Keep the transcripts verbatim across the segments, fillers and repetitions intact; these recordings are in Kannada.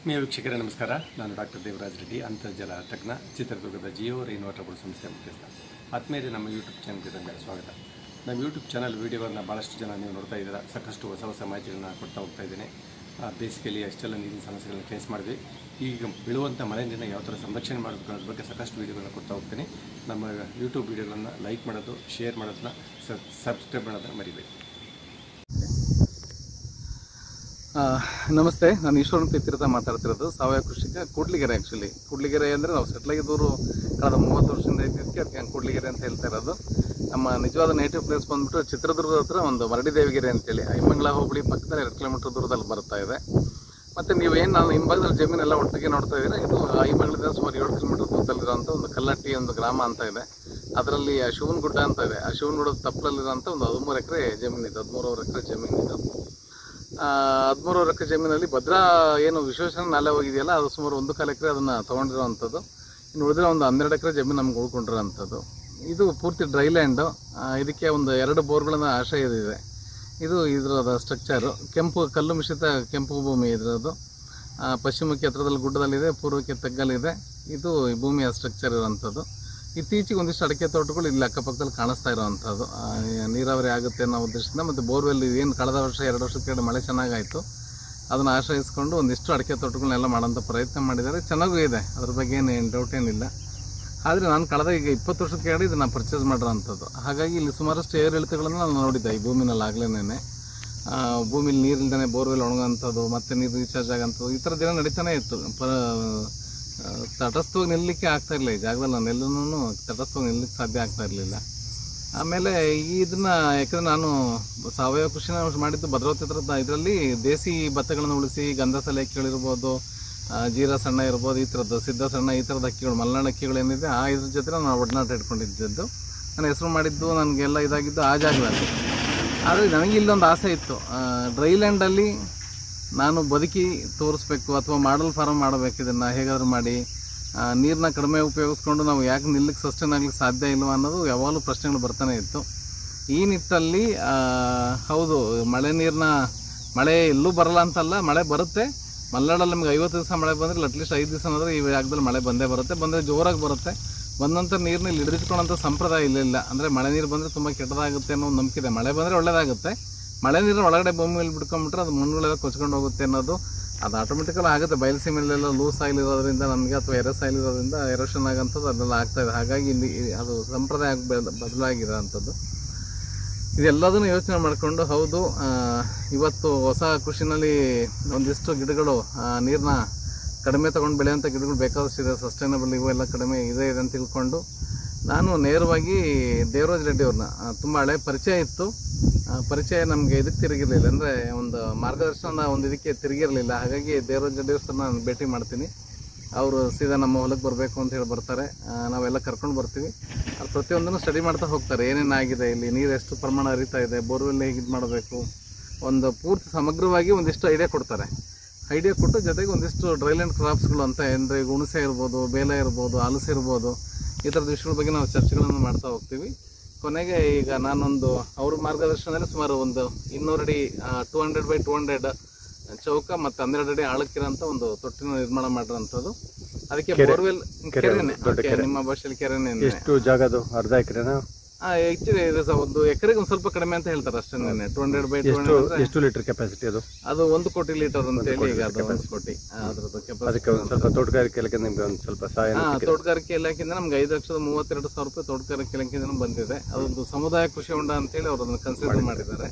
ಆತ್ಮೀಯ ವೀಕ್ಷಕರೇ ನಮಸ್ಕಾರ. ನಾನು ಡಾಕ್ಟರ್ ದೇವರಾಜ್ ರೆಡ್ಡಿ, ಅಂತರ್ಜಲ ತಜ್ಞ, ಚಿತ್ರದುರ್ಗದ ಜಿಯೋ ರೈನ್ ವಾಟರ್ ಬೋರ್ಡ್ ಸಂಸ್ಥೆ ಮುಖ್ಯಸ್ಥ. ಆತ್ಮೀಯರೇ, ನಮ್ಮ ಯೂಟ್ಯೂಬ್ ಚಾನಲ್ಗೆ ತಮಗೆ ಸ್ವಾಗತ. ನಮ್ಮ ಯೂಟ್ಯೂಬ್ ಚಾನಲ್ ವೀಡಿಯೋವನ್ನು ಭಾಳಷ್ಟು ಜನ ನೀವು ನೋಡ್ತಾ ಇದ್ದೀರಾ. ಸಾಕಷ್ಟು ಹೊಸ ಹೊಸ ಮಾಹಿತಿಗಳನ್ನು ಕೊಡ್ತಾ ಹೋಗ್ತಾ ಇದ್ದೇನೆ. ಬೇಸಿಗೆಯಲ್ಲಿ ಅಷ್ಟೆಲ್ಲ ನೀರಿನ ಸಮಸ್ಯೆಗಳನ್ನು ಫೇಸ್ ಮಾಡಿದ್ವಿ. ಈಗ ಬೀಳುವಂಥ ಮಳೆ ನೀರನ್ನ ಯಾವ ಥರ ಸಂರಕ್ಷಣೆ ಮಾಡಬೇಕು ಅನ್ನೋದ್ರ ಬಗ್ಗೆ ಸಾಕಷ್ಟು ವೀಡಿಯೋಗಳನ್ನು ಕೊಡ್ತಾ ಹೋಗ್ತೀನಿ. ನಮ್ಮ ಯೂಟ್ಯೂಬ್ ವೀಡಿಯೋಗಳನ್ನು ಲೈಕ್ ಮಾಡೋದು, ಶೇರ್ ಮಾಡೋದನ್ನ, ಸಬ್ಸ್ಕ್ರೈಬ್ ಮಾಡೋದನ್ನ ಮರಿಬೇಕು. ನಮಸ್ತೆ, ನಾನು ಈಶ್ವರನ್ ತೀರ್ಥ ಮಾತಾಡ್ತಿರೋದು. ಸಾವಯವ ಕೃಷಿಕ ಕೂಡ್ಲಿಗೆರೆ. ಆ್ಯಕ್ಚುಲಿ ಕೂಡ್ಲಿಗೆರೆ ಅಂದರೆ ನಾವು ಸೆಟ್ಲಾಗಿದ್ದವರು ಕಳೆದ ಮೂವತ್ತು ವರ್ಷದಿಂದ ಇದ್ದಕ್ಕೆ ಅದಕ್ಕೆ ಕೂಡ್ಲಿಗೆರೆ ಅಂತ ಹೇಳ್ತಾ ಇರೋದು. ನಮ್ಮ ನಿಜವಾದ ನೇಟಿವ್ ಪ್ಲೇಸ್ ಬಂದ್ಬಿಟ್ಟು ಚಿತ್ರದುರ್ಗದ ಹತ್ರ ಒಂದು ಮರಡಿದೇವಿಗೆರೆ ಅಂತೇಳಿ ಐಮಂಗ್ಲ ಹೋಬಳಿ ಪಕ್ಕದಲ್ಲಿ ಎರಡು ಕಿಲೋಮೀಟರ್ ದೂರದಲ್ಲಿ ಬರ್ತಾ ಇದೆ. ಮತ್ತು ನೀವೇನು ನಾನು ಹಿಂಭಾಗದಲ್ಲಿ ಜಮೀನೆಲ್ಲ ಒಟ್ಟಿಗೆ ನೋಡ್ತಾ ಇದ್ದೀರಾ, ಇದು ಐಮಂಗ್ಲದಿಂದ ಸುಮಾರು ಏಳು ಕಿಲೋಮೀಟರ್ ದೂರದಲ್ಲಿರೋಂಥ ಒಂದು ಕಲ್ಲಟ್ಟಿ ಒಂದು ಗ್ರಾಮ ಅಂತ ಇದೆ. ಅದರಲ್ಲಿ ಆ ಶಿವನಗುಡ್ಡ ಅಂತ ಇದೆ. ಆ ಶಿವನಗುಡ್ಡದ ತಪ್ಪಲಲ್ಲಿರೋಂಥ ಒಂದು ಹದಿಮೂರು ಎಕರೆ ಜಮೀನು ಇದೆ. ಹದಿಮೂರೂವರೆ ಎಕರೆ ಜಮೀನು ಇದು. ಹದಿಮೂರೂವರೆ ಎಕರೆ ಜಮೀನಲ್ಲಿ ಭದ್ರಾ ಏನು ವಿಶ್ವೇಶ್ವರ ನಾಲೆ ಹೋಗಿದೆಯಲ್ಲ, ಅದು ಸುಮಾರು ಒಂದು ಕಾಲು ಎಕರೆ ಅದನ್ನು ತೊಗೊಂಡಿರೋವಂಥದ್ದು. ಇನ್ನು ಉಳಿದ್ರೆ ಒಂದು ಹನ್ನೆರಡು ಎಕರೆ ಜಮೀನು ನಮ್ಗೆ ಉಳ್ಕೊಂಡಿರೋವಂಥದ್ದು. ಇದು ಪೂರ್ತಿ ಡ್ರೈ ಲ್ಯಾಂಡು. ಇದಕ್ಕೆ ಒಂದು ಎರಡು ಬೋರ್ಗಳನ್ನು ಆಶ್ರಯ ಇದೆ. ಇದು ಇದರದ ಸ್ಟ್ರಕ್ಚರು ಕೆಂಪು ಕಲ್ಲು ಮಿಶ್ರಿತ ಕೆಂಪು ಭೂಮಿ ಇದರದ್ದು. ಪಶ್ಚಿಮಕ್ಕೆ ಹತ್ರದಲ್ಲಿ ಗುಡ್ಡದಲ್ಲಿದೆ, ಪೂರ್ವಕ್ಕೆ ತಗ್ಗಲಿದೆ. ಇದು ಈ ಭೂಮಿಯ ಸ್ಟ್ರಕ್ಚರ್ ಇರೋವಂಥದ್ದು. ಇತ್ತೀಚೆಗೆ ಒಂದಿಷ್ಟು ಅಡಿಕೆ ತೋಟಗಳು ಇಲ್ಲಿ ಅಕ್ಕಪಕ್ಕದಲ್ಲಿ ಕಾಣಿಸ್ತಾ ಇರೋವಂಥದ್ದು. ನೀರಾವರಿ ಆಗುತ್ತೆ ಅನ್ನೋ ಉದ್ದೇಶದಿಂದ, ಮತ್ತು ಬೋರ್ವೆಲ್ ಏನು ಕಳೆದ ವರ್ಷ ಎರಡು ವರ್ಷದ ಕೆಳಗೆ ಮಳೆ ಚೆನ್ನಾಗಾಯಿತು, ಅದನ್ನು ಆಶ್ರಯಿಸ್ಕೊಂಡು ಒಂದಿಷ್ಟು ಅಡಿಕೆ ತೋಟಗಳನ್ನೆಲ್ಲ ಮಾಡೋಂಥ ಪ್ರಯತ್ನ ಮಾಡಿದ್ದಾರೆ. ಚೆನ್ನಾಗೂ ಇದೆ, ಅದ್ರ ಬಗ್ಗೆ ಏನು ಡೌಟ್ ಏನಿಲ್ಲ. ಆದರೆ ನಾನು ಕಳೆದ ಈಗ ಇಪ್ಪತ್ತು ವರ್ಷದ ಕೆಳಗಡೆ ಇದನ್ನು ಪರ್ಚೇಸ್ ಮಾಡಿರೋಂಥದ್ದು. ಹಾಗಾಗಿ ಇಲ್ಲಿ ಸುಮಾರಷ್ಟು ಏರಿಳಿತಗಳನ್ನು ನಾನು ನೋಡಿದ್ದೆ ಈ ಭೂಮಿನಲ್ಲಿ ಆಗಲೇನೆ. ಭೂಮಿಲಿ ನೀರಿಲ್ದೇ ಬೋರ್ವೆಲ್ ಒಣಗೋಂಥದ್ದು, ಮತ್ತು ನೀರು ರೀಚಾರ್ಜ್ ಆಗೋಂಥದ್ದು, ಈ ಥರದ್ದು ಏನೋ ನಡೀತಾನೆ ಇತ್ತು. ಪ ತಟಸ್ಥವಾಗಿ ನಿಲ್ಲಲಿಕ್ಕೆ ಆಗ್ತಾ ಇರಲಿಲ್ಲ. ಈ ಜಾಗದಲ್ಲಿ ನಾನು ಎಲ್ಲನೂ ತಟಸ್ಥವಾಗಿ ನಿಲ್ಲಲಿಕ್ಕೆ ಸಾಧ್ಯ ಆಗ್ತಾ ಇರಲಿಲ್ಲ. ಆಮೇಲೆ ಇದನ್ನು ಯಾಕಂದರೆ ನಾನು ಸಾವಯವ ಕೃಷಿನ ಮಾಡಿದ್ದು ಭದ್ರಾವತಿ ಹತ್ರದ ಇದರಲ್ಲಿ ದೇಸಿ ಭತ್ತಗಳನ್ನು ಉಳಿಸಿ ಗಂಧಸಲೆ ಅಕ್ಕಿಗಳಿರ್ಬೋದು, ಜೀರಾ ಸಣ್ಣ ಇರ್ಬೋದು, ಈ ಥರದ್ದು ಸಿದ್ಧ ಸಣ್ಣ, ಈ ಥರದ ಅಕ್ಕಿಗಳು, ಮಲೆನಾಡು ಅಕ್ಕಿಗಳೇನಿದೆ ಆ ಇದ್ರ ಜೊತೆ ನಾನು ಒಡನಾಟ ಇಟ್ಕೊಂಡಿದ್ದು. ನಾನು ಹೆಸರು ಮಾಡಿದ್ದು ನನಗೆಲ್ಲ ಇದಾಗಿದ್ದು ಆ ಜಾಗದಲ್ಲಿ. ಆದರೆ ನನಗೆ ಇಲ್ಲೊಂದು ಆಸೆ ಇತ್ತು, ಡ್ರೈ ಲ್ಯಾಂಡಲ್ಲಿ ನಾನು ಬದುಕಿ ತೋರಿಸ್ಬೇಕು ಅಥವಾ ಮಾಡಲ್ ಫಾರ್ಮ್ ಮಾಡಬೇಕು. ಇದನ್ನು ಹೇಗಾದರೂ ಮಾಡಿ ನೀರನ್ನ ಕಡಿಮೆ ಉಪಯೋಗಿಸ್ಕೊಂಡು ನಾವು ಯಾಕೆ ನಿಲ್ಲಕ್ಕೆ ಸಸ್ಟೈನ್ ಆಗ್ಲಿಕ್ಕೆ ಸಾಧ್ಯ ಇಲ್ವ ಅನ್ನೋದು ಯಾವಾಗಲೂ ಪ್ರಶ್ನೆಗಳು ಬರ್ತಾನೆ ಇತ್ತು. ಈ ನಿಟ್ಟಲ್ಲಿ ಹೌದು, ಮಳೆ ನೀರನ್ನ ಮಳೆ ಎಲ್ಲೂ ಬರಲ್ಲ ಅಂತಲ್ಲ, ಮಳೆ ಬರುತ್ತೆ. ಮಲೆನಾಡಲ್ಲಿ ನಮ್ಗೆ ಐವತ್ತು ದಿವಸ ಮಳೆ ಬಂದರೆ ಅಟ್ಲೀಸ್ಟ್ ಐದು ದಿವಸ ಅಂದರೆ ಈ ಜಾಗದಲ್ಲಿ ಮಳೆ ಬಂದೇ ಬರುತ್ತೆ. ಬಂದರೆ ಜೋರಾಗಿ ಬರುತ್ತೆ. ಬಂದಂಥ ನೀರನ್ನ ಇಲ್ಲಿ ಹಿಡಿದಿಟ್ಕೊಳ್ಳೋಂಥ ಸಂಪ್ರದಾಯ ಇಲ್ಲಿಲ್ಲ. ಅಂದರೆ ಮಳೆ ನೀರು ಬಂದರೆ ತುಂಬ ಕೆಟ್ಟದಾಗುತ್ತೆ ಅನ್ನೋ ನಂಬಿಕೆ ಇದೆ. ಮಳೆ ಬಂದರೆ ಒಳ್ಳೆಯದಾಗುತ್ತೆ. ಮಳೆ ನೀರು ಒಳಗಡೆ ಭೂಮಿಯಲ್ಲಿ ಬಿಡ್ಕೊಂಡ್ಬಿಟ್ರೆ ಅದು ಮಣ್ಣುಗಳೆಲ್ಲ ಕೊಚ್ಕೊಂಡು ಹೋಗುತ್ತೆ ಅನ್ನೋದು, ಅದು ಆಟೋಮೆಟಿಕಲ್ ಆಗುತ್ತೆ. ಬಯಲುಸೀಮೆಲೆಲ್ಲ ಲೂಸ್ ಆಯಿಲ್ ಇರೋದ್ರಿಂದ ನಮಗೆ, ಅಥವಾ ಎರೆಸ್ ಆಯಿಲ್ ಇರೋದ್ರಿಂದ ಎರೋಷನ್ ಆಗೋಂಥದ್ದು ಅದೆಲ್ಲ ಆಗ್ತಾಯಿದೆ. ಹಾಗಾಗಿ ಇಲ್ಲಿ ಅದು ಸಂಪ್ರದಾಯ ಬದಲಾಗಿರೋ ಅಂಥದ್ದು. ಇದೆಲ್ಲದನ್ನು ಯೋಚನೆ ಮಾಡಿಕೊಂಡು, ಹೌದು ಇವತ್ತು ಹೊಸ ಕೃಷಿನಲ್ಲಿ ಒಂದಿಷ್ಟು ಗಿಡಗಳು ನೀರನ್ನ ಕಡಿಮೆ ತೊಗೊಂಡು ಬೆಳೆಯೋಂಥ ಗಿಡಗಳು ಬೇಕಾದಷ್ಟಿದೆ, ಸಸ್ಟೈನಬಲ್ ಇವು ಎಲ್ಲ ಕಡಿಮೆ ಇದೆ ಇದೆ ಅಂತ ತಿಳ್ಕೊಂಡು ನಾನು ನೇರವಾಗಿ ದೇವರಾಜ್ ರೆಡ್ಡಿ ಅವ್ರನ್ನ, ತುಂಬ ಹಳೆ ಪರಿಚಯ ಇತ್ತು, ಪರಿಚಯ ನಮಗೆ ಇದಕ್ಕೆ ತಿರುಗಿರಲಿಲ್ಲ, ಅಂದರೆ ಒಂದು ಮಾರ್ಗದರ್ಶನ ಒಂದು ಇದಕ್ಕೆ ತಿರುಗಿರಲಿಲ್ಲ. ಹಾಗಾಗಿ ದೇವರಾಜ್ ರೆಡ್ಡಿ ಅವ್ರನ್ನ ನಾನು ಭೇಟಿ ಮಾಡ್ತೀನಿ. ಅವರು ಸೀದಾ ನಮ್ಮ ಹೊಲಕ್ಕೆ ಬರಬೇಕು ಅಂತ ಹೇಳಿ ಬರ್ತಾರೆ. ನಾವೆಲ್ಲ ಕರ್ಕೊಂಡು ಬರ್ತೀವಿ. ಅದು ಪ್ರತಿಯೊಂದನ್ನು ಸ್ಟಡಿ ಮಾಡ್ತಾ ಹೋಗ್ತಾರೆ. ಏನೇನಾಗಿದೆ ಇಲ್ಲಿ, ನೀರು ಎಷ್ಟು ಪ್ರಮಾಣ ಹರಿತಾ ಇದೆ, ಬೋರ್ವೆಲ್ ಹೇಗೆ ಇದು ಮಾಡಬೇಕು, ಒಂದು ಪೂರ್ತಿ ಸಮಗ್ರವಾಗಿ ಒಂದಿಷ್ಟು ಐಡಿಯಾ ಕೊಡ್ತಾರೆ. ಐಡಿಯಾ ಕೊಟ್ಟು ಜೊತೆಗೆ ಒಂದಿಷ್ಟು ಡ್ರೈಲ್ಯಾಂಡ್ ಕ್ರಾಪ್ಸ್ಗಳು ಅಂತ, ಅಂದರೆ ಹುಣಸೆ ಇರ್ಬೋದು, ಬೇಲೆ ಇರ್ಬೋದು, ಹಲಸು ಇರ್ಬೋದು, ಈ ಥರದ ವಿಷಯಗಳ ಬಗ್ಗೆ ನಾವು ಚರ್ಚೆಗಳನ್ನು ಮಾಡ್ತಾ ಹೋಗ್ತೀವಿ. ಕೊನೆಗೆ ಈಗ ನಾನೊಂದು ಅವ್ರ ಮಾರ್ಗದರ್ಶನದಲ್ಲಿ ಸುಮಾರು ಒಂದು ಇನ್ನೂರು ಅಡಿ two hundred by two hundred ಚೌಕ ಮತ್ತು ಹನ್ನೆರಡು ಅಡಿ ಆಳಕ್ಕಿರೋಂಥ ಒಂದು ತೊಟ್ಟಿನ ನಿರ್ಮಾಣ ಮಾಡಿರೋಂಥದ್ದು. ಅದಕ್ಕೆ ಬೋರ್ವೆಲ್ ಕೆರೆನೇ, ನಿಮ್ಮ ಭಾಷೆಯಲ್ಲಿ ಕೆರೆನೇ. ಎಷ್ಟು ಜಾಗದು? ಅರ್ಧ ಎಕರೆನಾ? ಆಕ್ಚುಲಿ ಇದು ಒಂದು ಎಕರೆಗೆ ಒಂದು ಸ್ವಲ್ಪ ಕಡಿಮೆ ಅಂತ ಹೇಳ್ತಾರೆ ಅಷ್ಟೇ. Two hundred by two hundred ಎಷ್ಟು ಲೀಟರ್ ಕೆಪಾಸಿಟಿ ಅದು? ಅದು ಒಂದು ಕೋಟಿ ಲೀಟರ್ ಅಂತ ಹೇಳಿ ಈಗ ಅದು ಒಂದು ಕೋಟಿ ಅದ್ರದ್ದು ಕೆಪಾಸಿಟಿ. ಒಂದು ಸ್ವಲ್ಪ ತೋಟಗಾರಿಕೆ ಇಲಾಖೆ ನಿಮ್ಗೆ ಒಂದು ಸ್ವಲ್ಪ ಸಹಾಯ? ಹಾ, ತೋಟಗಾರಿಕೆ ಇಲಾಖೆಯಿಂದ ನಮ್ಗೆ ಐದು ಲಕ್ಷದ ಮೂವತ್ತೆರಡು ಸಾವಿರ ರೂಪಾಯಿ ತೋಟಗಾರಿಕೆ ಇಲಾಖೆಯಿಂದ ಬಂದಿದೆ. ಅದೊಂದು ಸಮುದಾಯ ಕೃಷಿ ಹೊಂಡ ಅಂತೇಳಿ ಅವರು ಅದನ್ನು ಕನ್ಸಿಡರ್ ಮಾಡಿದ್ದಾರೆ.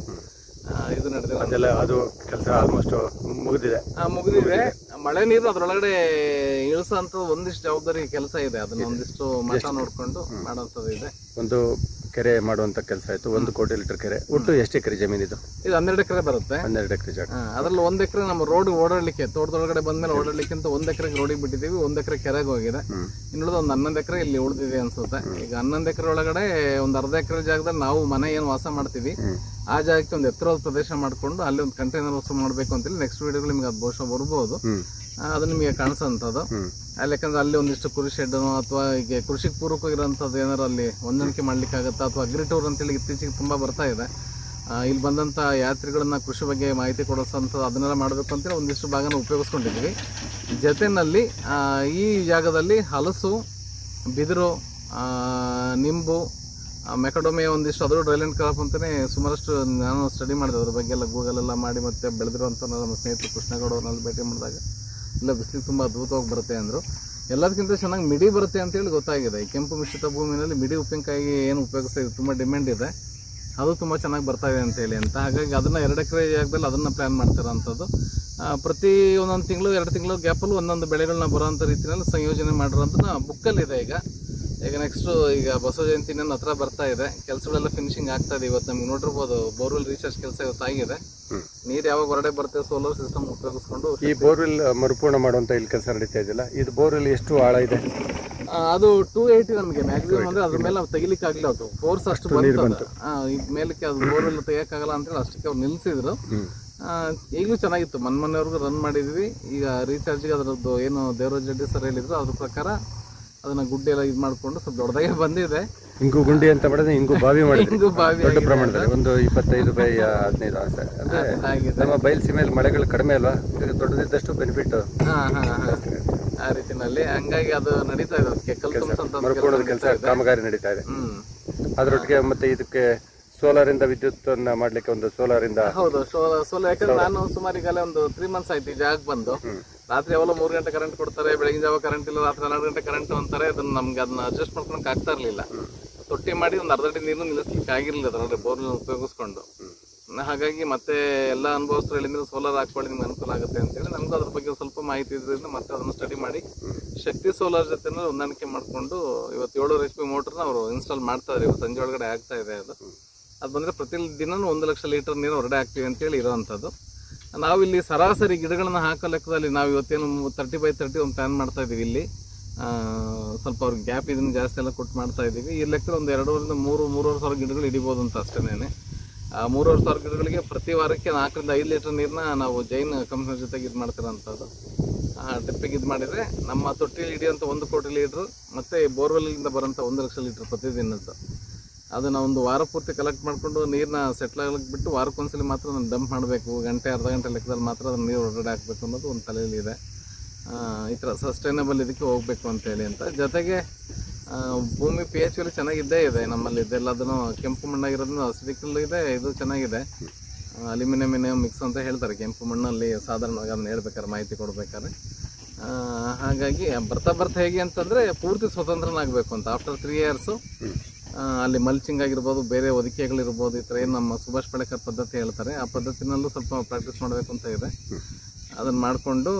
ಇದು ನಡೆದಿಲ್ಲ, ಅದು ಕೆಲಸ ಆಲ್ಮೋಸ್ಟ್ ಮುಗಿದಿದೆ. ಮುಗಿದಿದೆ. ಮಳೆ ನೀರು ಅದ್ರೊಳಗಡೆ ಇಳಿಸೋ ಅಂತ ಒಂದಿಷ್ಟು ಜವಾಬ್ದಾರಿ ಕೆಲಸ ಇದೆ. ಅದನ್ನ ಒಂದಿಷ್ಟು ಮಠ ನೋಡ್ಕೊಂಡು ಮಾಡೋಂಥದ್ದು ಇದೆ. ಒಂದು ಕೆರೆ ಮಾಡುವಂತ ಕೆಲಸ ಆಯ್ತು. ಒಂದು ಕೋಟಿ ಲೀಟರ್ ಕೆರೆ. ಒಟ್ಟು ಎಷ್ಟು ಎಕರೆ ಜಮೀನು ಇದು? ಇದು ಹನ್ನೆರಡು ಎಕರೆ ಬರುತ್ತೆ. ಹನ್ನೆರಡು ಎಕರೆ ಜಾಗ. ಅದ್ರಲ್ಲಿ ಒಂದ್ ಎಕರೆ ನಮ್ಮ ರೋಡ್ ಓಡಾಡ್ಲಿಕ್ಕೆ, ತೋಟದೊಳಗಡೆ ಬಂದ್ಮೇಲೆ ಓಡಾಡ್ಲಿಕ್ಕೆ ಅಂತ ಒಂದ್ ಎಕರೆ ರೋಡಿಗೆ ಬಿಟ್ಟಿದೀವಿ. ಒಂದ್ ಎಕರೆ ಕೆರೆಗೆ ಹೋಗಿದೆ. ಇನ್ನುಳಿದ ಒಂದು ಹನ್ನೊಂದು ಎಕರೆ ಇಲ್ಲಿ ಉಳಿದಿದೆ ಅನ್ಸುತ್ತೆ. ಈಗ ಹನ್ನೊಂದು ಎಕರೆ ಒಳಗಡೆ ಒಂದ್ ಅರ್ಧ ಎಕರೆ ಜಾಗದಲ್ಲಿ ನಾವು ಮನೆ ಏನು ವಾಸ ಮಾಡ್ತೀವಿ, ಆ ಜಾಗಕ್ಕೆ ಒಂದು ಎತ್ತರವಾದ ಪ್ರದೇಶ ಮಾಡ್ಕೊಂಡು ಅಲ್ಲಿ ಒಂದು ಕಂಟೈನರ್ ವಾಸ ಮಾಡ್ಬೇಕು ಅಂತೇಳಿ ನೆಕ್ಸ್ಟ್ ವಿಡಿಯೋ ನಿಮ್ಗೆ ಅದು ಬಹುಶಃ ಬರ್ಬೋದು. ಅದು ನಿಮಗೆ ಕಾಣಿಸೋಂಥದ್ದು. ಅಲ್ಲಿ ಯಾಕಂದ್ರೆ ಅಲ್ಲಿ ಒಂದಿಷ್ಟು ಕೃಷಿ ಶೆಡ್ ಅಥವಾ ಈಗ ಕೃಷಿಗೆ ಪೂರಕವಾಗಿರೋಂಥದ್ದು ಏನಾರು ಅಲ್ಲಿ ಹೊಂದಾಣಿಕೆ ಮಾಡ್ಲಿಕ್ಕೆ ಆಗುತ್ತಾ, ಅಥವಾ ಅಗ್ರಿ ಟೂರ್ ಅಂತೇಳಿ ಇತ್ತೀಚೆಗೆ ತುಂಬಾ ಬರ್ತಾ ಇದೆ. ಇಲ್ಲಿ ಬಂದಂಥ ಯಾತ್ರಿಗಳನ್ನ ಕೃಷಿ ಬಗ್ಗೆ ಮಾಹಿತಿ ಕೊಡಿಸೋಂಥದ್ದು ಅದನ್ನೆಲ್ಲ ಮಾಡಬೇಕು ಅಂತೇಳಿ ಒಂದಿಷ್ಟು ಭಾಗನ ಉಪಯೋಗಿಸ್ಕೊಂಡಿದ್ದೀವಿ. ಜೊತೆಯಲ್ಲಿ ಈ ಜಾಗದಲ್ಲಿ ಹಲಸು, ಬಿದಿರು, ನಿಂಬು, ಮೆಕಡೋಮಿಯ ಒಂದಿಷ್ಟು ಅದರ ಡ್ರೈಲ್ಯಾಂಡ್ ಕ್ರಾಪ್ ಅಂತಲೇ ಸುಮಾರಷ್ಟು ನಾನು ಸ್ಟಡಿ ಮಾಡಿದೆ. ಅದ್ರ ಬಗ್ಗೆ ಎಲ್ಲ ಗೂಗಲೆಲ್ಲ ಮಾಡಿ ಮತ್ತೆ ಬೆಳೆದಿರುವಂಥ ನಮ್ಮ ಸ್ನೇಹಿತರು ಕೃಷ್ಣಗೌಡ ಅವ್ರನ್ನೆಲ್ಲ ಭೇಟಿ ಮಾಡಿದಾಗ ಇಲ್ಲ ಬಿಸಿಲಿಗೆ ತುಂಬ ಅದ್ಭುತವಾಗಿ ಬರುತ್ತೆ ಅಂದರು. ಎಲ್ಲದಕ್ಕಿಂತ ಚೆನ್ನಾಗಿ ಮಿಡಿ ಬರುತ್ತೆ ಅಂತೇಳಿ ಗೊತ್ತಾಗಿದೆ. ಈ ಕೆಂಪು ಮಿಶ್ರಿತ ಭೂಮಿನಲ್ಲಿ ಮಿಡಿ ಉಪ್ಪಿನಕಾಯಿಗೆ ಏನು ಉಪಯೋಗಿಸ್ತಾ ಇದೆ, ತುಂಬ ಡಿಮ್ಯಾಂಡ್ ಇದೆ, ಅದು ತುಂಬ ಚೆನ್ನಾಗಿ ಬರ್ತಾ ಇದೆ ಅಂತೇಳಿ ಅಂತ. ಹಾಗಾಗಿ ಅದನ್ನು ಎರಡು ಎಕರೆ ಜಾಗದಲ್ಲಿ ಅದನ್ನು ಪ್ಲ್ಯಾನ್ ಮಾಡ್ತಿರೋಂಥದ್ದು. ಪ್ರತಿ ಒಂದೊಂದು ತಿಂಗಳು ಎರಡು ತಿಂಗಳು ಗ್ಯಾಪಲ್ಲೂ ಒಂದೊಂದು ಬೆಳೆಗಳನ್ನ ಬರೋವಂಥ ರೀತಿಯಲ್ಲಿ ಸಂಯೋಜನೆ ಮಾಡಿರೋಂಥದ್ದು ಬುಕ್ಕಲ್ಲಿದೆ. ಈಗ ಈಗ ನೆಕ್ಸ್ಟು ಈಗ ಬಸವ ಜಯಂತಿ ನನ್ನ ಹತ್ರ ಬರ್ತಾ ಇದೆ, ಕೆಲಸಗಳೆಲ್ಲ ಫಿನಿಶಿಂಗ್ ಆಗ್ತಾ ಇದೆ. ಇವತ್ತು ನಮ್ಗೆ ನೋಡಿರ್ಬೋದು ಬೋರ್ವೆಲ್ ರೀಚಾರ್ಜ್ ಕೆಲಸ ಇವತ್ತು ಆಗಿದೆ. ನೀರು ಯಾವಾಗ ಹೊರಡೆ ಬರುತ್ತೆ ಸೋಲಾರ್ ಸಿಸ್ಟಮ್ ಉಪಯೋಗಿಸ್ಕೊಂಡು ಈ ಬೋರ್ವೆಲ್ ಮರುಪೂರ್ಣ ಮಾಡುವಂತ ಇಲ್ಲಿ ಕೆಲಸ ನಡೀತಾ ಇದೆಯಲ್ಲ, ಇದು ಬೋರ್ವೆಲ್ ಎಷ್ಟು ಆಳ ಇದೆ? ಅದು ಟೂ ಏಯ್ಟಿ ನಮಗೆ ಮ್ಯಾಕ್ಸಿಮಮ್ ಅಂದ್ರೆ ಅದ್ರ ಮೇಲೆ ತೆಗಿಲಿಕ್ಕೆ ಆಗಲಿಲ್ಲ, ಅದು ಫೋರ್ಸ್ ಅಷ್ಟು ಬಂತು. ಈಗ ಮೇಲಕ್ಕೆ ಅದು ಬೋರ್ವೆಲ್ ತೆಗಿಯಕ್ಕಾಗಲ್ಲ ಅಂತೇಳಿ ಅಷ್ಟಕ್ಕೆ ಅವ್ರು ನಿಲ್ಸಿದ್ರು. ಈಗಲೂ ಚೆನ್ನಾಗಿತ್ತು, ಮನ್ ಮೊನ್ನೆವರೆಗೂ ರನ್ ಮಾಡಿದ್ವಿ. ಈಗ ರೀಚಾರ್ಜ್ಗೆ ಅದರದ್ದು ಏನು ದೇವರಾಜ್ ರೆಡ್ಡಿ ಸರ್ ಹೇಳಿದ್ರು ಅದ್ರ ಪ್ರಕಾರ ಅದನ್ನ ಗುಡ್ಡೆ ಎಲ್ಲ ಇದು ಮಾಡಿಕೊಂಡು ಸ್ವಲ್ಪ ದೊಡ್ಡದಾಗೆ ಬಂದಿದೆ. ಇಂಗು ಗುಂಡಿ ಅಂತ ಮಾಡಿದ್ರೆ ಇಂಗು ಬಾವಿ ಮಾಡಿದ್ರೆ ಇಂಗು ಬಾವಿ ದೊಡ್ಡ ಪ್ರಮಾಣದಲ್ಲಿ ಒಂದು ಇಪ್ಪತ್ತೈದು ಬೈ ಹದಿನೈದು ಅಂದ್ರೆ ನಮ್ಮ ಬಯಲ್ಸೀಮೆಯಲ್ಲಿ ಮಳೆಗಳು ಕಡಿಮೆ ಅಲ್ವಾ, ದೊಡ್ಡದಿದ್ದಷ್ಟು ಬೆನಿಫಿಟ್ ಆ ರೀತಿನಲ್ಲಿ. ಹಂಗಾಗಿ ಅದು ನಡೀತಾ ಇದೆ, ಕೆಕ್ಕಲ್ ಮರುಪೂರ್ಣದ ಕೆಲಸ ಕಾಮಗಾರಿ ನಡೀತಾ ಇದೆ. ಅದರೊಟ್ಟಿಗೆ ಮತ್ತೆ ಇದಕ್ಕೆ ಸೋಲಾರ್ ಇಂದ ವಿದ್ಯುತ್ ಮಾಡ್ಲಿಕ್ಕೆ ಒಂದು ಸೋಲಾರ್ ಇಂದ ಹೌದು ಸೋಲಾರ್ ಸೋಲಾರ್ ಯಾಕಂದ್ರೆ ನಾನು ಸುಮಾರು ಈಗಲೇ ಒಂದು ತ್ರೀ ಮಂತ್ಸ್ ಆಯ್ತು ಈ ಜಾಗಕ್ಕೆ ಬಂದು. ರಾತ್ರಿ ಯಾವಲ್ಲ ಮೂರು ಗಂಟೆ ಕರೆಂಟ್ ಕೊಡ್ತಾರೆ, ಬೆಳಗಿನ ಜಾವ ಕರೆಂಟ್ ಇಲ್ಲ, ರಾತ್ರಿ ಹನ್ನೆರಡು ಗಂಟೆ ಕರೆಂಟ್ ಅಂತಾರೆ. ಅದನ್ನ ನಮ್ಗೆ ಅದನ್ನ ಅಡ್ಜಸ್ಟ್ ಮಾಡ್ಕೊಳಕ್ ಆಗ್ತಾ ಇರಲಿಲ್ಲ. ತೊಟ್ಟಿ ಮಾಡಿ ಒಂದು ಅರ್ಧ ಅಡಿ ನೀರು ನಿಲ್ಲಿಸ್ಲಿಕ್ಕೆ ಆಗಿರಲಿಲ್ಲ ಅದರಲ್ಲಿ ಬೋರ್ವೆಲ್ ಉಪಯೋಗಿಸ್ಕೊಂಡು. ಹಾಗಾಗಿ ಮತ್ತೆ ಎಲ್ಲ ಅನುಭವಸ್ಥರು ಹೇಳಿದ್ರೆ ಸೋಲಾರ್ ಹಾಕೊಳ್ಳಿ ನಿಮ್ಗೆ ಅನುಕೂಲ ಆಗುತ್ತೆ ಅಂತೇಳಿ ನಮಗೂ ಅದ್ರ ಬಗ್ಗೆ ಸ್ವಲ್ಪ ಮಾಹಿತಿ ಇದ್ರಿಂದ ಮತ್ತೆ ಅದನ್ನು ಸ್ಟಡಿ ಮಾಡಿ ಶಕ್ತಿ ಸೋಲಾರ್ ಜೊತೆ ಹೊಂದಾಣಿಕೆ ಮಾಡಿಕೊಂಡು ಇವತ್ತು ಏಳು ಎಚ್ ಪಿ ಮೋಟರ್ನ ಅವರು ಇನ್ಸ್ಟಾಲ್ ಮಾಡ್ತಾ ಇದ್ದಾರೆ. ಇವತ್ತು ಸಂಜೆ ಒಳಗಡೆ ಆಗ್ತಾ ಇದೆ. ಅದು ಅದು ಬಂದರೆ ಪ್ರತಿ ದಿನವೂ ಒಂದು ಲಕ್ಷ ಲೀಟರ್ ನೀರು ಹೊರಗಡೆ ಹಾಕ್ತೀವಿ ಅಂತೇಳಿ ಇರೋವಂಥದ್ದು. ನಾವಿಲ್ಲಿ ಸರಾಸರಿ ಗಿಡಗಳನ್ನ ಹಾಕೋ ಲೆಕ್ಕದಲ್ಲಿ ನಾವು ಇವತ್ತೇನು ತರ್ಟಿ ಬೈ ತರ್ಟಿ ಒಂದು ಪ್ಲ್ಯಾನ್ ಮಾಡ್ತಾ ಇದ್ದೀವಿ. ಇಲ್ಲಿ ಸ್ವಲ್ಪ ಅವ್ರಿಗೆ ಗ್ಯಾಪ್ ಇದನ್ನು ಜಾಸ್ತಿ ಎಲ್ಲ ಕೊಟ್ಟು ಮಾಡ್ತಾ ಇದ್ದೀವಿ. ಈ ಲೆಕ್ಕದಲ್ಲಿ ಒಂದು ಎರಡೂವರೆಯಿಂದ ಮೂರು ಮೂರುವರೆ ಸಾವಿರ ಗಿಡಗಳು ಹಿಡಿಬೋದು ಅಂತ ಅಷ್ಟೇನೆ. ಆ ಮೂರುವರೆ ಸಾವಿರ ಗಿಡಗಳಿಗೆ ಪ್ರತಿ ವಾರಕ್ಕೆ ನಾಲ್ಕರಿಂದ ಐದು ಲೀಟರ್ ನೀರನ್ನ ನಾವು ಜೈನ್ ಕಂಪ್ನಿ ಜೊತೆಗೆ ಇದು ಮಾಡ್ತಿರೋಂಥದ್ದು. ಡ್ರಿಪ್ಪಿಗೆ ಇದು ಮಾಡಿದರೆ ನಮ್ಮ ತೊಟ್ಟಿಲಿ ಹಿಡಿಯೋಂಥ ಒಂದು ಕೋಟಿ ಲೀಟ್ರು ಮತ್ತು ಬೋರ್ವೆಲ್ಲಿಂದ ಬರೋಂಥ ಒಂದು ಲಕ್ಷ ಲೀಟ್ರ್ ಪ್ರತಿದಿನದ್ದು ಅದನ್ನು ಒಂದು ವಾರ ಪೂರ್ತಿ ಕಲೆಕ್ಟ್ ಮಾಡಿಕೊಂಡು ನೀರನ್ನ ಸೆಟ್ಲ್ ಆಗಲಿಕ್ಕೆ ಬಿಟ್ಟು ವಾರಕ್ಕೊಂದ್ಸಲಿ ಮಾತ್ರ ಅದನ್ನು ಡಂಪ್ ಮಾಡಬೇಕು. ಗಂಟೆ ಅರ್ಧ ಗಂಟೆ ಲೆಕ್ಕದಲ್ಲಿ ಮಾತ್ರ ಅದನ್ನು ನೀರು ಹೊರಗಡೆ ಹಾಕಬೇಕು ಅನ್ನೋದು ಒಂದು ತಲೆಯಲ್ಲಿದೆ. ಈ ಥರ ಸಸ್ಟೈನಬಲ್ ಇದಕ್ಕೆ ಹೋಗಬೇಕು ಅಂತೇಳಿ ಅಂತ. ಜೊತೆಗೆ ಭೂಮಿ ಪಿ ಎಚ್ ಅಲ್ಲಿ ಚೆನ್ನಾಗಿದ್ದೇ ಇದೆ ನಮ್ಮಲ್ಲಿ. ಇದೆಲ್ಲದನ್ನು ಕೆಂಪು ಮಣ್ಣಾಗಿರೋದ್ರಿಂದ ಅಸಿಡಿಕಲ್ಲು ಇದೆ, ಇದು ಚೆನ್ನಾಗಿದೆ. ಅಲ್ಯೂಮಿನಿಯಂ ಮಿಕ್ಸ್ ಅಂತ ಹೇಳ್ತಾರೆ ಕೆಂಪು ಮಣ್ಣಲ್ಲಿ ಸಾಧಾರಣವಾಗಿ ಅದನ್ನು ಹೇಳ್ಬೇಕಾದ್ರೆ ಮಾಹಿತಿ ಕೊಡಬೇಕಾದ್ರೆ. ಹಾಗಾಗಿ ಬರ್ತಾ ಬರ್ತಾ ಹೇಗೆ ಅಂತಂದರೆ ಪೂರ್ತಿ ಸ್ವತಂತ್ರನಾಗಬೇಕು ಅಂತ. ಆಫ್ಟರ್ ತ್ರೀ ಇಯರ್ಸು ಅಲ್ಲಿ ಮಲ್ಚಿಂಗ್ ಆಗಿರ್ಬೋದು, ಬೇರೆ ಹೊದಿಕೆಗಳಿರ್ಬೋದು, ಈ ಥರ ಏನು ನಮ್ಮ ಸುಭಾಷ್ ಪಡೇಕರ್ ಪದ್ಧತಿ ಹೇಳ್ತಾರೆ ಆ ಪದ್ಧತಿನಲ್ಲೂ ಸ್ವಲ್ಪ ಪ್ರಾಕ್ಟೀಸ್ ಮಾಡಬೇಕು ಅಂತ ಇದೆ. ಅದನ್ನು ಮಾಡಿಕೊಂಡು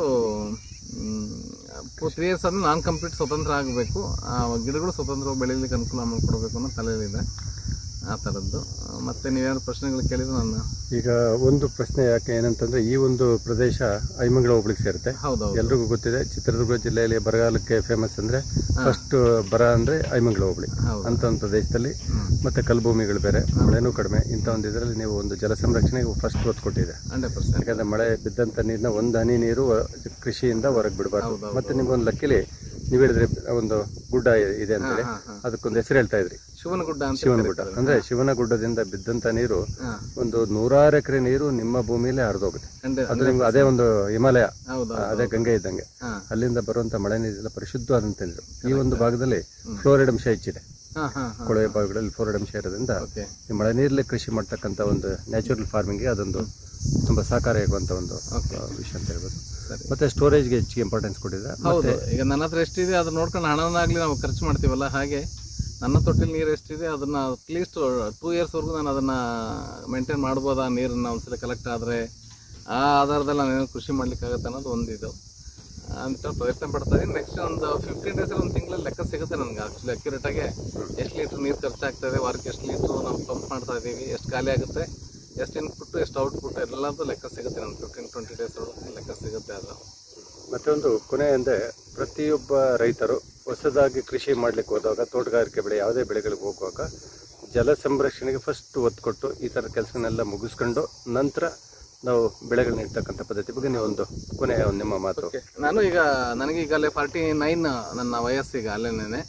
ತ್ರೀ ಇಯರ್ಸ್ ಅಂದರೆ ನಾನ್ ಕಂಪ್ಲೀಟ್ ಸ್ವತಂತ್ರ ಆಗಬೇಕು, ಆ ಗಿಡಗಳು ಸ್ವತಂತ್ರವಾಗಿ ಬೆಳೀಲಿಕ್ಕೆ ಅನುಕೂಲ ಮಾಡಿಕೊಡ್ಬೇಕು ಅನ್ನೋ ತಲೆಯಲ್ಲಿದೆ ಆ ಥರದ್ದು. ಮತ್ತೆ ನೀವೇನಾದ್ರು ಪ್ರಶ್ನೆಗಳು ಕೇಳಿದ್ರೆ ನಾನು ಈಗ ಒಂದು ಪ್ರಶ್ನೆ ಯಾಕೆ ಏನಂತಂದ್ರೆ, ಈ ಒಂದು ಪ್ರದೇಶ ಐಮಂಗಳ ಹೋಬಳಿಗೆ ಸೇರುತ್ತೆ. ಹೌದೌದು, ಎಲ್ರಿಗೂ ಗೊತ್ತಿದೆ. ಚಿತ್ರದುರ್ಗ ಜಿಲ್ಲೆಯಲ್ಲಿ ಬರಗಾಲಕ್ಕೆ ಫೇಮಸ್ ಅಂದ್ರೆ ಫಸ್ಟ್ ಬರ ಅಂದ್ರೆ ಐಮಂಗಳ ಹೋಬಳಿ ಅಂತ ಒಂದು ಪ್ರದೇಶದಲ್ಲಿ. ಮತ್ತೆ ಕಲ್ಭೂಮಿಗಳು ಬೇರೆ, ಮಳೆನೂ ಕಡಿಮೆ. ಇಂಥ ಒಂದು ಇದರಲ್ಲಿ ನೀವು ಒಂದು ಜಲ ಸಂರಕ್ಷಣೆಗೆ ಫಸ್ಟ್ ಒತ್ತು ಕೊಟ್ಟಿದೆ. Hundred percent. ಯಾಕಂದ್ರೆ ಮಳೆ ಬಿದ್ದಂತ ನೀರನ್ನ ಒಂದು ಹನಿ ನೀರು ಕೃಷಿಯಿಂದ ಹೊರಗೆ ಬಿಡಬಾರ್ದು. ಮತ್ತೆ ನಿಮ್ಗೊಂದು ಲಕ್ಕಿಲಿ ನೀವು ಹೇಳಿದ್ರೆ ಒಂದು ಗುಡ್ಡ ಇದೆ ಅಂತೇಳಿ, ಅದಕ್ಕೊಂದು ಹೆಸರು ಹೇಳ್ತಾ ಇದ್ರಿ, ಶಿವನಗುಡ್ಡ ಅಂತ. ಶಿವನಗುಡ್ಡ ಅಂದ್ರೆ ಶಿವನಗುಡ್ಡದಿಂದ ಬಿದ್ದಂತ ನೀರು ಒಂದು ನೂರಾರು ಎಕರೆ ನೀರು ನಿಮ್ಮ ಭೂಮಿಯಲ್ಲೇ ಹರಿದೋಗುತ್ತೆ. ಅದು ನಿಮ್ಗೆ ಅದೇ ಒಂದು ಹಿಮಾಲಯ, ಅದೇ ಗಂಗೆ ಇದ್ದಂಗೆ. ಅಲ್ಲಿಂದ ಬರುವಂತ ಮಳೆ ನೀರೆಲ್ಲ ಪರಿಶುದ್ಧವಾದಂತ ನೀರು. ಈ ಒಂದು ಭಾಗದಲ್ಲಿ ಫ್ಲೋರೈಡ್ ಅಂಶ ಹೆಚ್ಚಿದೆ. ಕೊಳವೆ ಭಾಗಗಳಲ್ಲಿ ಫ್ಲೋರೈಡ್ ಅಂಶ ಇರೋದ್ರಿಂದ ಈ ಮಳೆ ನೀರಲ್ಲೇ ಕೃಷಿ ಮಾಡ್ತಕ್ಕಂಥ ಒಂದು ನ್ಯಾಚುರಲ್ ಫಾರ್ಮಿಂಗ್ಗೆ ಅದೊಂದು ತುಂಬಾ ಸಹಕಾರಿಯಾಗುವಂತ ಒಂದು ವಿಷಯ ಅಂತ ಹೇಳ್ಬೋದು. ಮತ್ತೆ ಸ್ಟೋರೇಜ್ಗೆ ಹೆಚ್ಚಿಗೆ ಇಂಪಾರ್ಟೆನ್ಸ್ ಕೊಟ್ಟಿದೆ. ಹೌದು, ಈಗ ನನ್ನ ಹತ್ರ ಎಷ್ಟಿದೆ ಅದನ್ನ ನೋಡ್ಕೊಂಡು ಹಣವನ್ನಾಗ್ಲಿ ನಾವು ಖರ್ಚು ಮಾಡ್ತೀವಲ್ಲ, ಹಾಗೆ ನನ್ನ ತೊಟ್ಟಿಲಿ ನೀರು ಎಷ್ಟಿದೆ ಅದನ್ನ ಅಟ್ಲೀಸ್ಟ್ ಟೂ ಇಯರ್ಸ್ವರೆಗೂ ನಾನು ಅದನ್ನ ಮೇಂಟೈನ್ ಮಾಡ್ಬೋದು. ಆ ನೀರನ್ನ ಒಂದ್ಸಲ ಕಲೆಕ್ಟ್ ಆದರೆ ಆ ಆಧಾರದಲ್ಲಿ ನಾನು ಏನೋ ಕೃಷಿ ಮಾಡ್ಲಿಕ್ಕಾಗತ್ತೆ ಅನ್ನೋದು ಒಂದಿದು ಅಂತ ಪ್ರಯತ್ನ ಪಡ್ತಾ ಇದ್ದೀನಿ. ನೆಕ್ಸ್ಟ್ ಒಂದು ಫಿಫ್ಟೀನ್ ಡೇಸ್ ಒಂದು ತಿಂಗಳಲ್ಲಿ ಲೆಕ್ಕ ಸಿಗುತ್ತೆ ನನಗೆ ಆಕ್ಚುಲಿ ಅಕ್ಯುರೇಟಾಗಿ ಎಷ್ಟು ಲೀಟ್ರ್ ನೀರು ಖರ್ಚಾಗ್ತದೆ, ವಾರಕ್ಕೆ ಎಷ್ಟು ಲೀಟ್ರು ನಾವು ಪಂಪ್ ಮಾಡ್ತಾ ಇದ್ದೀವಿ, ಎಷ್ಟು ಖಾಲಿ ಆಗುತ್ತೆ, ಎಷ್ಟು ಇನ್ಪುಟ್ ಎಷ್ಟು ಔಟ್ಪುಟ್ ಎಲ್ಲದೂ ಲೆಕ್ಕ ಸಿಗುತ್ತೆ. ನಮ್ಗೆ ಫಿಫ್ಟೀನ್ ಟ್ವೆಂಟಿ ಡೇಸ್ ಒಳಗೆ ಲೆಕ್ಕ ಸಿಗುತ್ತೆ. ಅದು ಮತ್ತೆ ಒಂದು ಕೊನೆ ಅಂದರೆ, ಪ್ರತಿಯೊಬ್ಬ ರೈತರು ಹೊಸದಾಗಿ ಕೃಷಿ ಮಾಡ್ಲಿಕ್ಕೆ ಹೋದಾಗ, ತೋಟಗಾರಿಕೆ ಬೆಳೆ ಯಾವುದೇ ಬೆಳೆಗಳಿಗೆ ಹೋಗುವಾಗ ಜಲ ಸಂರಕ್ಷಣೆಗೆ ಫಸ್ಟ್ ಒತ್ತು ಕೊಟ್ಟು ಈ ಥರ ಕೆಲಸನೆಲ್ಲ ಮುಗಿಸ್ಕೊಂಡು ನಂತರ ನಾವು ಬೆಳೆಗಳನ್ನ ಇಡ್ತಕ್ಕಂಥ ಪದ್ಧತಿ ಬಗ್ಗೆ ನೀವು ಒಂದು ಕೊನೆ ನಿಮ್ಮ ಮಾತು. ನಾನು ಈಗ ನನಗೆ ಈಗಲೇ ಫಾರ್ಟಿ ನೈನ್ ನನ್ನ ವಯಸ್ಸಿಗೆ ಅಲ್ಲೇನೆ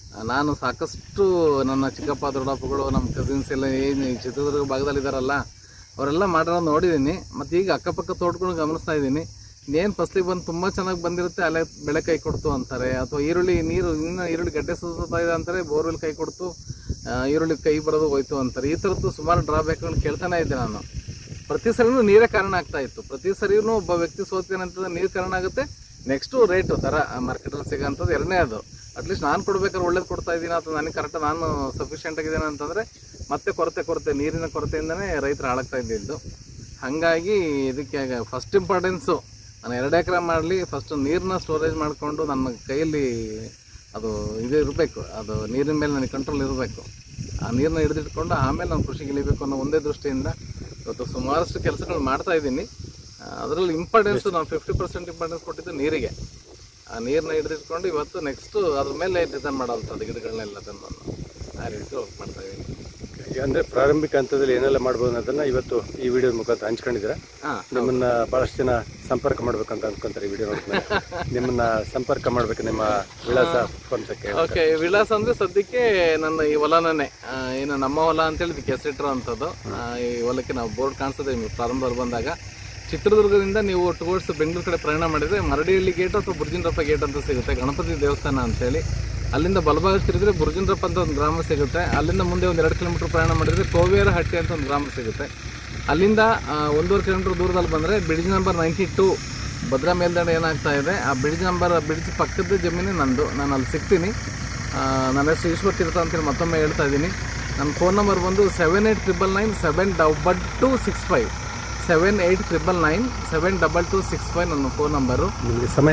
ನಾನು ಸಾಕಷ್ಟು ನನ್ನ ಚಿಕ್ಕಪ್ಪ ದೊಡ್ಡಪ್ಪಗಳು ನಮ್ಮ ಕಸಿನ್ಸ್ ಎಲ್ಲ ಏನು ಈ ಚಿತ್ರದುರ್ಗ ಭಾಗದಲ್ಲಿ ಇದ್ದಾರಲ್ಲ ಅವರೆಲ್ಲ ಮಾಡಿರೋದು ನೋಡಿದ್ದೀನಿ. ಮತ್ತು ಈಗ ಅಕ್ಕಪಕ್ಕ ತೋಟಗಳು ಗಮನಿಸ್ತಾ ಇದ್ದೀನಿ. ಇನ್ನೇನು ಫಸ್ಲಿಗೆ ಬಂದು ತುಂಬ ಚೆನ್ನಾಗಿ ಬಂದಿರುತ್ತೆ, ಅಲ್ಲೇ ಬೆಳೆ ಕೈ ಕೊಡ್ತು ಅಂತಾರೆ. ಅಥವಾ ಈರುಳ್ಳಿ ನೀರು ಇನ್ನು ಈರುಳ್ಳಿ ಗಡ್ಡೆ ಸುತ್ತಾ ಇದೆ ಅಂತಾರೆ, ಬೋರ್ವೆಲ್ ಕೈ ಕೊಡ್ತು, ಈರುಳ್ಳಿ ಕೈ ಬರೋದು ಹೋಯ್ತು ಅಂತಾರೆ. ಈ ಥರದ್ದು ಸುಮಾರು ಡ್ರಾಬ್ಯಾಕ್ಗಳನ್ನ ಕೇಳ್ತಾನೆ ಇದ್ದೆ ನಾನು. ಪ್ರತಿ ಸರಿನೂ ನೀರೇ ಕಾರಣ ಆಗ್ತಾ ಇತ್ತು. ಪ್ರತಿ ಸರಿನೂ ಒಬ್ಬ ವ್ಯಕ್ತಿ ಸೋತೇನೆ ಅಂತಂದ್ರೆ ನೀರು ಕಾರಣ ಆಗುತ್ತೆ. ನೆಕ್ಸ್ಟು ರೇಟು ದರ ಮಾರ್ಕೆಟಲ್ಲಿ ಸಿಗೋಂಥದ್ದು ಎರಡನೇ ಅದು. ಅಟ್ಲೀಸ್ಟ್ ನಾನು ಕೊಡ್ಬೇಕಾದ್ರೆ ಒಳ್ಳೇದು ಕೊಡ್ತಾ ಇದ್ದೀನಿ ಅಥವಾ ನನಗೆ ಕರೆಕ್ಟಾಗಿ ನಾನು ಸಫಿಷಿಯೆಂಟ್ ಆಗಿದ್ದೇನೆ ಅಂತಂದರೆ ಮತ್ತೆ ಕೊರತೆ ಕೊರತೆ ನೀರಿನ ಕೊರತೆಯಿಂದನೇ ರೈತರು ಹಾಳಾಗ್ತಾ ಇದ್ದಿದ್ದು. ಹಾಗಾಗಿ ಇದಕ್ಕೆ ಫಸ್ಟ್ ಇಂಪಾರ್ಟೆನ್ಸು ನಾನು ಎರಡು ಎಕರೆ ಮಾಡಲಿ, ಫಸ್ಟ್ ನೀರನ್ನ ಸ್ಟೋರೇಜ್ ಮಾಡಿಕೊಂಡು ನನ್ನ ಕೈಯಲ್ಲಿ ಅದು ಇದು ಇರಬೇಕು, ಅದು ನೀರಿನ ಮೇಲೆ ನನಗೆ ಕಂಟ್ರೋಲ್ ಇರಬೇಕು. ಆ ನೀರನ್ನ ಹಿಡಿದಿಟ್ಕೊಂಡು ಆಮೇಲೆ ನಾನು ಕೃಷಿಗೆ ಇಳಿಬೇಕು ಅನ್ನೋ ಒಂದೇ ದೃಷ್ಟಿಯಿಂದ ಇವತ್ತು ಸುಮಾರಷ್ಟು ಕೆಲಸಗಳು ಮಾಡ್ತಾ ಇದ್ದೀನಿ. ಅದರಲ್ಲಿ ಇಂಪಾರ್ಟೆನ್ಸ್ ನಾನು ಫಿಫ್ಟಿ ಪರ್ಸೆಂಟ್ ಇಂಪಾರ್ಟೆನ್ಸ್ ಕೊಟ್ಟಿದ್ದು ನೀರಿಗೆ. ಆ ನೀರನ್ನ ಹಿಡಿದಿಟ್ಕೊಂಡು ಇವತ್ತು ನೆಕ್ಸ್ಟು ಅದ್ರ ಮೇಲೆ ಡಿಸೈನ್ ಮಾಡೋವಂಥದ್ದು ಗಿಡಗಳನ್ನೆಲ್ಲ ತಂದು ಆ ರೀತಿ ವರ್ಕ್ ಮಾಡ್ತಾ ಇದ್ದೀನಿ. ಅಂದರೆ ಪ್ರಾರಂಭಿಕ ಹಂತದಲ್ಲಿ ಏನೆಲ್ಲ ಮಾಡ್ಬೋದು ಅನ್ನೋದನ್ನು ಇವತ್ತು ಈ ವಿಡಿಯೋ ಮುಖಾಂತರ ಹಂಚ್ಕೊಂಡಿದ್ದೀರಾ. ನಿಮ್ಮನ್ನ ಭಾಳಷ್ಟು ಜನ ಸಂಪರ್ಕ ಮಾಡ್ಬೇಕಂತ ಅನ್ಕೊಂತಾರೆ ಈ ವಿಡಿಯೋ ನೋಡಿದ್ಮೇಲೆ. ನಿಮ್ಮನ್ನ ಸಂಪರ್ಕ ಮಾಡ್ಬೇಕು, ನಿಮ್ಮ ವಿಳಾಸ ಫೋನ್ ಸಂಖ್ಯೆ. ಓಕೆ, ವಿಳಾಸ ಅಂದರೆ ಸದ್ಯಕ್ಕೆ ನನ್ನ ಈ ಹೊಲನೇ ಏನು ನಮ್ಮ ಹೊಲ ಅಂತೇಳಿ ಇದಕ್ಕೆ ಹೆಸರಿಟ್ಟಿರೋ ಅಂಥದ್ದು. ಈ ಹೊಲಕ್ಕೆ ನಾವು ಬೋರ್ಡ್ ಕಾಣಿಸ್ತದೆ ನಿಮಗೆ ಪ್ರಾರಂಭದಲ್ಲಿ ಬಂದಾಗ. ಚಿತ್ರದುರ್ಗದಿಂದ ನೀವು ಟುವರ್ಡ್ಸ್ ಬೆಂಗಳೂರು ಕಡೆ ಪ್ರಯಾಣ ಮಾಡಿದರೆ ಮರಡಿಹಳ್ಳಿ ಗೇಟ್ ಅಥವಾ ಬುರ್ಜಿನರಪ್ಪ ಗೇಟ್ ಅಂತ ಸಿಗುತ್ತೆ, ಗಣಪತಿ ದೇವಸ್ಥಾನ ಅಂತೇಳಿ. ಅಲ್ಲಿಂದ ಬಲಭಾಗ ತಿರುಗಿದ್ರೆ ಬುರ್ಜಿನರಪ್ಪ ಅಂತ ಒಂದು ಗ್ರಾಮ ಸಿಗುತ್ತೆ. ಅಲ್ಲಿಂದ ಮುಂದೆ ಒಂದು ಎರಡು ಕಿಲೋಮೀಟರ್ ಪ್ರಯಾಣ ಮಾಡಿದರೆ ಕೋವೇರಹಟ್ಟಿ ಅಂತ ಒಂದು ಗ್ರಾಮ ಸಿಗುತ್ತೆ. ಅಲ್ಲಿಂದ ಒಂದೂವರೆ ಕಿಲೋಮೀಟರ್ ದೂರದಲ್ಲಿ ಬಂದರೆ bridge number ninety two Bhadra ಮೇಲ್ದಂಡೆ ಏನಾಗ್ತಾ ಇದೆ, ಆ ಬ್ರಿಡ್ಜ್ ನಂಬರ್ ಬ್ರಿಡ್ಜ್ ಪಕ್ಕದ ಜಮೀನು ನಂದು. ನಾನು ಅಲ್ಲಿ ಸಿಗ್ತೀನಿ. ನನ್ನ ಹೆಸರು ಈಶ್ವರ್ ತೀರ್ಥ ಅಂತೇಳಿ ಮತ್ತೊಮ್ಮೆ ಹೇಳ್ತಾ ಇದ್ದೀನಿ. ನನ್ನ ಫೋನ್ ನಂಬರ್ ಬಂದು seven eight triple nine seven double two six five seven eight triple nine seven double two six five ನನ್ನ ಫೋನ್ ನಂಬರು. ನಿಮಗೆ ಸಮಯ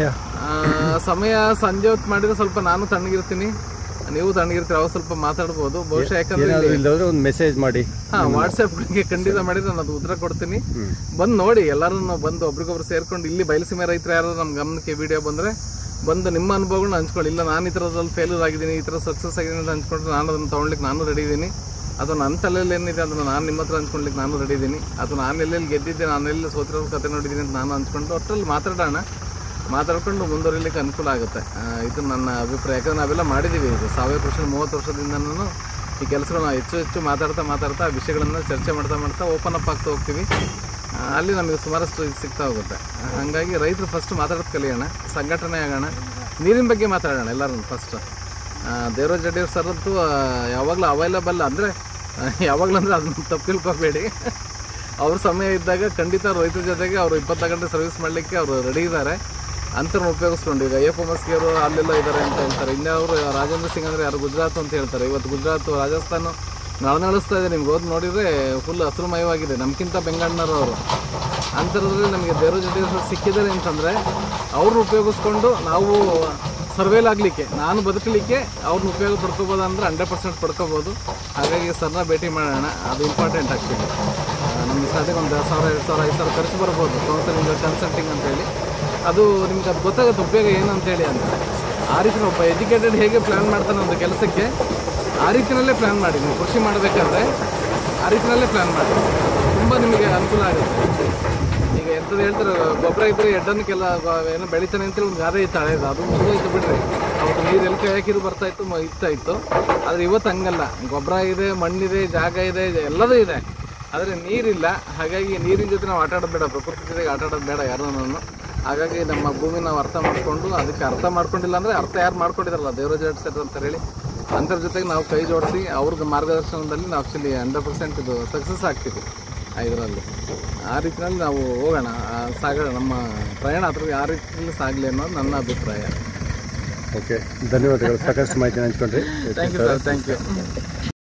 ಸಮಯ ಸಂಜೆ ಹೊತ್ತು ಮಾಡಿದರೆ ಸ್ವಲ್ಪ ನಾನು ತಣ್ಣಗಿರ್ತೀನಿ, ನೀವು ತಣ್ಣಗಿರ್ತೀರಿ, ಅವಾಗ ಸ್ವಲ್ಪ ಮಾತಾಡ್ಬೋದು ಬಹುಶಃ. ಯಾಕಂದ್ರೆ ಒಂದು ಮೆಸೇಜ್ ಮಾಡಿ, ಹಾಂ ವಾಟ್ಸಪ್ಗೆ ಖಂಡಿತ ಮಾಡಿದ್ರೆ ನಾನು ಅದು ಉತ್ತರ ಕೊಡ್ತೀನಿ. ಬಂದು ನೋಡಿ, ಎಲ್ಲರೂ ಬಂದು ಒಬ್ರಿಗೊಬ್ರು ಸೇರ್ಕೊಂಡು ಇಲ್ಲಿ ಬಯಲುಸೀಮೆ ರೈತರು ಯಾರು ನಮ್ಮ ಗಮನಕ್ಕೆ ವಿಡಿಯೋ ಬಂದರೆ ಬಂದು ನಿಮ್ಮ ಅನುಭವಗಳನ್ನ ಹಂಚ್ಕೊಳ್ಳಿ. ಇಲ್ಲ ನಾನು ಈ ಥರದಲ್ಲಿ ಫೇಲ್ಯೂರ್ ಆಗಿದ್ದೀನಿ, ಈ ಥರ ಸಕ್ಸಸ್ ಆಗಿದ್ದೀನಿ ಅಂತ ಹಂಚ್ಕೊಂಡ್ರೆ ನಾನು ಅದನ್ನು ತೊಗೊಳ್ಲಿಕ್ಕೆ ನಾನು ರೆಡಿ ಇದ್ದೀನಿ. ಅದು ನನ್ನ ತಲೆಯಲ್ಲಿ ಏನಿದೆ ಅದನ್ನು ನಾನು ನಿಮ್ಮ ಹತ್ರ ಹಂಚ್ಕೊಳ್ಲಿಕ್ಕೆ ನಾನು ರೆಡಿ ಇದ್ದೀನಿ. ಅದು ನಾನು ಎಲ್ಲೆಲ್ಲಿ ಗೆದ್ದಿದ್ದೆ, ನಾನು ಎಲ್ಲಿ ಸೋತಿರೋ ಕತೆ ನೋಡಿದ್ದೀನಿ ಅಂತ ನಾನು ಹಂಚ್ಕೊಂಡು ಒಟ್ಟರಲ್ಲಿ ಮಾತಾಡೋಣ. ಮಾತಾಡ್ಕೊಂಡು ಮುಂದುವರಿಲಿಕ್ಕೆ ಅನುಕೂಲ ಆಗುತ್ತೆ. ಇದು ನನ್ನ ಅಭಿಪ್ರಾಯ. ಯಾಕಂದರೆ ನಾವೆಲ್ಲ ಮಾಡಿದ್ದೀವಿ. ಇದು ಸಾವಯವ ಕೃಷಿ ಮೂವತ್ತು ವರ್ಷದಿಂದನೂ ಈ ಕೆಲಸಗಳನ್ನ ಹೆಚ್ಚು ಹೆಚ್ಚು ಮಾತಾಡ್ತಾ ಮಾತಾಡ್ತಾ ಆ ವಿಷಯಗಳನ್ನು ಚರ್ಚೆ ಮಾಡ್ತಾ ಮಾಡ್ತಾ ಓಪನ್ ಅಪ್ ಆಗ್ತಾ ಹೋಗ್ತೀವಿ. ಅಲ್ಲಿ ನಮಗೆ ಸುಮಾರಷ್ಟು ಇದು ಸಿಗ್ತಾ ಹೋಗುತ್ತೆ. ಹಾಗಾಗಿ ರೈತರು ಫಸ್ಟ್ ಮಾತಾಡೋದು ಕಲಿಯೋಣ, ಸಂಘಟನೆ ಆಗೋಣ, ನೀರಿನ ಬಗ್ಗೆ ಮಾತಾಡೋಣ ಎಲ್ಲರೂ ಫಸ್ಟ್. ದೇವರಾಜ್ ರೆಡ್ಡಿ ಸರ್ ಅಂತೂ ಯಾವಾಗಲೂ ಅವೈಲಬಲ್, ಅಂದರೆ ಯಾವಾಗಲೂ ಅಂದರೆ ಅದನ್ನ ತಪ್ಪು ತಿಳ್ಕೊಬೇಡಿ. ಅವ್ರ ಸಮಯ ಇದ್ದಾಗ ಖಂಡಿತ ರೈತರ ಜೊತೆಗೆ ಅವರು ಇಪ್ಪತ್ತು ಗಂಟೆ ಸರ್ವಿಸ್ ಮಾಡಲಿಕ್ಕೆ ಅವರು ರೆಡಿ ಇದ್ದಾರೆ. ಅಂಥವ್ರನ್ನ ಉಪಯೋಗಿಸ್ಕೊಂಡು ಈಗ ಎ ಎಫ್ ಎಮ್ ಎಸ್ಗೆ ಅವರು ಅಲ್ಲೆಲ್ಲ ಇದ್ದಾರೆ ಅಂತ ಹೇಳ್ತಾರೆ. ಇನ್ಯಾವರು ರಾಜೇಂದ್ರ ಸಿಂಗ್ ಅಂದರೆ ಯಾರು ಗುಜರಾತ್ ಅಂತ ಹೇಳ್ತಾರೆ. ಇವತ್ತು ಗುಜರಾತ್ ರಾಜಸ್ಥಾನ ನಳನಳಿಸ್ತಾ ಇದೆ. ನಿಮ್ಗೆ ಹೋದ್ ನೋಡಿದರೆ ಫುಲ್ ಹಸಿರುಮಯವಾಗಿದೆ, ನಮ್ಗಿಂತ ಬೆಂಗಳೂರಿನವರು ಅವರು. ಅಂಥದ್ರಲ್ಲಿ ನಮಗೆ ದೇವರಾಜ್ ರೆಡ್ಡಿ ಸರ್ ಸಿಕ್ಕಿದ್ದಾರೆ ಅಂತಂದರೆ ಅವ್ರನ್ನ ಉಪಯೋಗಿಸ್ಕೊಂಡು ನಾವು ಸರ್ವೇಲ್ ಆಗಲಿಕ್ಕೆ, ನಾನು ಬದುಕಲಿಕ್ಕೆ ಅವ್ರನ್ನ ಉಪಯೋಗ ಪಡ್ಕೋಬೋದು ಅಂದರೆ ಹಂಡ್ರೆಡ್ ಪರ್ಸೆಂಟ್ ಪಡ್ಕೋಬೋದು. ಹಾಗಾಗಿ ಸರ್ನ ಭೇಟಿ ಮಾಡೋಣ, ಅದು ಇಂಪಾರ್ಟೆಂಟ್ ಆಗ್ತಿದೆ. ನಮಗೆ ಸ್ಟಾರ್ಟಿಂಗ್ ಒಂದು ಸಾವಿರ ಎರಡು ಸಾವಿರ ಐದು ಸಾವಿರ ಖರ್ಚು ಬರ್ಬೋದು ಕೌನ್ಸಲಿಂಗ್ ಕನ್ಸಲ್ಟಿಂಗ್ ಅಂತೇಳಿ. ಅದು ನಿಮ್ಗೆ ಅದು ಗೊತ್ತಾಗುತ್ತೆ ಉಪಯೋಗ ಏನು ಅಂತೇಳಿ ಅಂತ. ಆ ರೀತಿ ಒಬ್ಬ ಎಜುಕೇಟೆಡ್ ಹೇಗೆ ಪ್ಲ್ಯಾನ್ ಮಾಡ್ತಾನೆ ಒಂದು ಕೆಲಸಕ್ಕೆ, ಆ ರೀತಿಯಲ್ಲೇ ಪ್ಲ್ಯಾನ್ ಮಾಡಿ. ನೀವು ಕೃಷಿ ಮಾಡಬೇಕಾದ್ರೆ ಆ ರೀತಿಯಲ್ಲೇ ಪ್ಲ್ಯಾನ್ ಮಾಡಿ, ತುಂಬ ನಿಮಗೆ ಅನುಕೂಲ ಆಗುತ್ತೆ. ಈಗ ಎಂಥದ್ದು ಹೇಳ್ತಾರೆ, ಗೊಬ್ಬರ ಇದ್ದರೆ ಎಡ್ಡನ್ನೆಲ್ಲ ಏನೋ ಬೆಳಿತಾನೆ ಅಂತೇಳಿ ಒಂದು ಗಾದೆ ಇತ್ತು ಹಳೇದು, ಅದು ಮುಂದೋಯ್ತು ಬಿಡ್ರಿ. ಅವತ್ತು ನೀರು ಎಲ್ಲಿ ಕೈ ಹಾಕಿರು ಬರ್ತಾಯಿತ್ತು ಇರ್ತಾ ಇತ್ತು. ಆದರೆ ಇವತ್ತು ಹಂಗಲ್ಲ, ಗೊಬ್ಬರ ಇದೆ, ಮಣ್ಣಿದೆ, ಜಾಗ ಇದೆ, ಎಲ್ಲದೂ ಇದೆ, ಆದರೆ ನೀರಿಲ್ಲ. ಹಾಗಾಗಿ ನೀರಿನ ಜೊತೆ ನಾವು ಆಟ ಆಡೋದು ಬೇಡ, ಪ್ರಕೃತಿ ಜೊತೆಗೆ ಆಟ ಆಡೋದು ಬೇಡ ಯಾರನ್ನೂ. ಹಾಗಾಗಿ ನಮ್ಮ ಭೂಮಿ ನಾವು ಅರ್ಥ ಮಾಡಿಕೊಂಡು, ಅದಕ್ಕೆ ಅರ್ಥ ಮಾಡ್ಕೊಂಡಿಲ್ಲ ಅಂದರೆ ಅರ್ಥ ಯಾರು ಮಾಡ್ಕೊಂಡಿದ್ದಾರಲ್ಲ ದೇವರಾಜ್ ರೆಡ್ಡಿ ಸರ್ ಅಂತ ಹೇಳಿ, ಅಂಥರ ಜೊತೆಗೆ ನಾವು ಕೈ ಜೋಡಿಸಿ ಅವ್ರಿಗೆ ಮಾರ್ಗದರ್ಶನದಲ್ಲಿ ನಾವು ಆ್ಯಕ್ಚುಲಿ ಹಂಡ್ರೆಡ್ ಪರ್ಸೆಂಟ್ ಇದು ಸಕ್ಸಸ್ ಆಗ್ತೀವಿ ಇದರಲ್ಲಿ. ಆ ರೀತಿಯಲ್ಲಿ ನಾವು ಹೋಗೋಣ, ಸಾಗೋಣ, ನಮ್ಮ ಪ್ರಯಾಣ ಅದ್ರ ಆ ರೀತಿಯಲ್ಲಿ ಸಾಗಲಿ ಅನ್ನೋದು ನನ್ನ ಅಭಿಪ್ರಾಯ. ಓಕೆ, ಧನ್ಯವಾದಗಳು. ಸಾಕಷ್ಟು ಮಾಹಿತಿ ಹಂಚ್ಕೊಂಡ್ರಿ. Thank you sir, thank you.